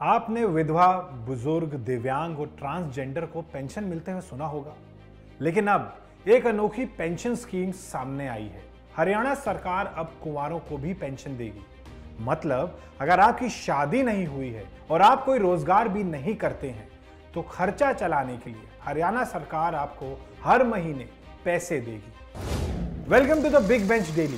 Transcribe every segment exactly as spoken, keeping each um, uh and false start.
आपने विधवा, बुजुर्ग, दिव्यांग और ट्रांसजेंडर को पेंशन मिलते हुए सुना होगा, लेकिन अब एक अनोखी पेंशन स्कीम सामने आई है। हरियाणा सरकार अब कुंवारों को भी पेंशन देगी। मतलब अगर आपकी शादी नहीं हुई है और आप कोई रोजगार भी नहीं करते हैं तो खर्चा चलाने के लिए हरियाणा सरकार आपको हर महीने पैसे देगी। Welcome to the Big Bench Daily.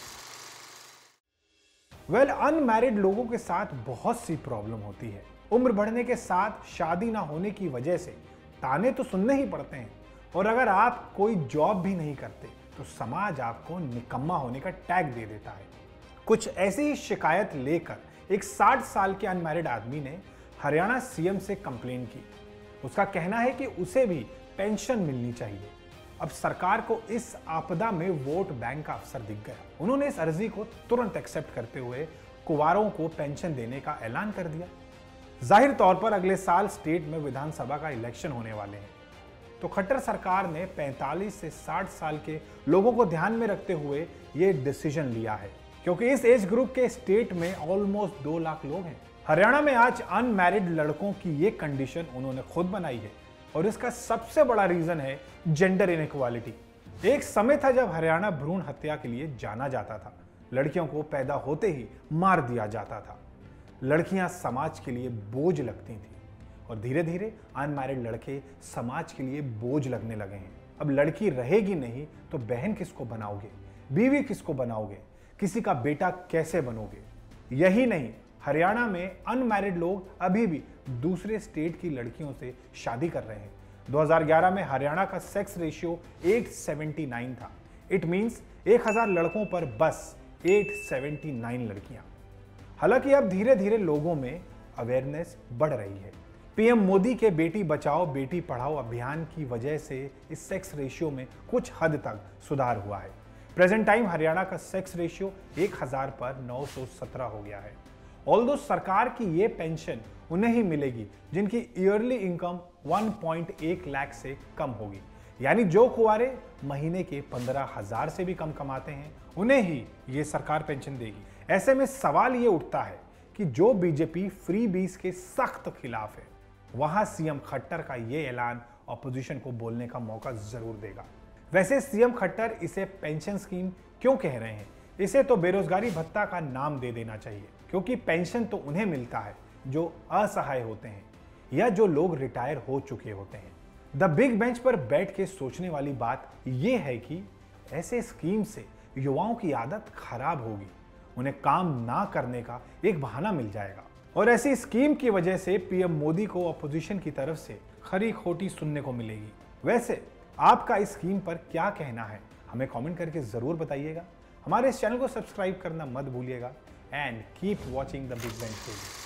Well unmarried लोगों के साथ बहुत सी प्रॉब्लम होती है। उम्र बढ़ने के साथ शादी ना होने की वजह से ताने तो सुनने ही पड़ते हैं, और अगर आप कोई जॉब भी नहीं करते तो समाज आपको निकम्मा होने का टैग दे देता है। कुछ ऐसी ही शिकायत लेकर एक साठ साल के अनमैरिड आदमी ने हरियाणा सीएम से कंप्लेन की। उसका कहना है कि उसे भी पेंशन मिलनी चाहिए। अब सरकार को इस आपदा में वोट बैंक का अफसर दिख गया। उन्होंने इस अर्जी को तुरंत एक्सेप्ट करते हुए कुंवारों को पेंशन देने का ऐलान कर दिया। जाहिर तौर पर अगले साल स्टेट में विधानसभा का इलेक्शन होने वाले हैं, तो खट्टर सरकार ने पैंतालीस से साठ साल के लोगों को ध्यान में रखते हुए ये डिसीजन लिया है, क्योंकि इस एज ग्रुप के स्टेट में ऑलमोस्ट दो लाख लोग हैं। हरियाणा में आज अनमैरिड लड़कों की ये कंडीशन उन्होंने खुद बनाई है, और इसका सबसे बड़ा रीजन है जेंडर इनइक्वालिटी। एक समय था जब हरियाणा भ्रूण हत्या के लिए जाना जाता था। लड़कियों को पैदा होते ही मार दिया जाता था। लड़कियां समाज के लिए बोझ लगती थी, और धीरे धीरे अनमैरिड लड़के समाज के लिए बोझ लगने लगे हैं। अब लड़की रहेगी नहीं तो बहन किसको बनाओगे, बीवी किसको बनाओगे, किसी का बेटा कैसे बनोगे। यही नहीं, हरियाणा में अनमैरिड लोग अभी भी दूसरे स्टेट की लड़कियों से शादी कर रहे हैं। दो हज़ार ग्यारह में हरियाणा का सेक्स रेशियो आठ सौ उन्यासी था। इट मींस एक हज़ार लड़कों पर बस आठ सौ उन्यासी लड़कियां। हालांकि अब धीरे धीरे लोगों में अवेयरनेस बढ़ रही है। पीएम मोदी के बेटी बचाओ बेटी पढ़ाओ अभियान की वजह से इस सेक्स रेशियो में कुछ हद तक सुधार हुआ है। प्रेजेंट टाइम हरियाणा का सेक्स रेशियो एक हज़ार पर नौ सौ सत्रह हो गया है। ऑल्दो सरकार की ये पेंशन उन्हें ही मिलेगी जिनकी ईयरली इनकम एक पॉइंट एक लाख से कम होगी। यानी जो कुंवारे महीने के पंद्रह हजार से भी कम कमाते हैं उन्हें ही ये सरकार पेंशन देगी। ऐसे में सवाल ये उठता है कि जो बीजेपी फ्री बीज के सख्त खिलाफ है, वहां सीएम खट्टर का ये ऐलान ऑपोजिशन को बोलने का मौका जरूर देगा। वैसे सीएम खट्टर इसे पेंशन स्कीम क्यों कह रहे हैं? इसे तो बेरोजगारी भत्ता का नाम दे देना चाहिए, क्योंकि पेंशन तो उन्हें मिलता है जो असहाय होते हैं या जो लोग रिटायर हो चुके होते हैं। द बिग बेंच पर बैठ के सोचने वाली बात यह है कि ऐसे स्कीम से युवाओं की आदत खराब होगी, उन्हें काम ना करने का एक बहाना मिल जाएगा, और ऐसी स्कीम की वजह से पीएम मोदी को अपोजिशन की तरफ से खरी खोटी सुनने को मिलेगी। वैसे आपका इस स्कीम पर क्या कहना है, हमें कमेंट करके जरूर बताइएगा। हमारे इस चैनल को सब्सक्राइब करना मत भूलिएगा, and keep watching the Big Bench daily.